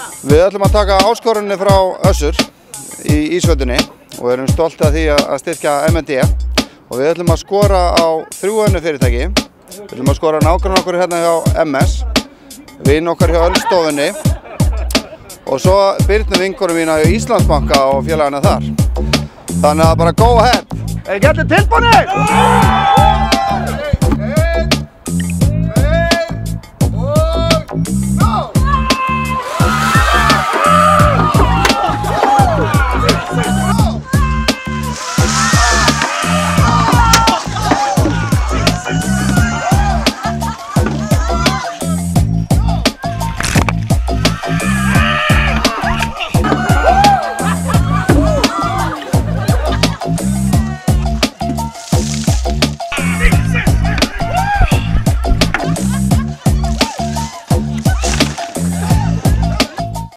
Við ætlum að taka áskorunni frá Össur í Ísvöldinni og við erum stolt af því að styrkja MND og við ætlum að skora á 3 önnur fyrirtæki. Við ætlum að skora nágrannar okkur hérna hjá MS, vin okkar hjá Ölstofunni og svo Birnu vinkonu mína hjá Íslandsbanka og félagana þar. Þannig að bara go ahead! Er ekki allir tilbúnir?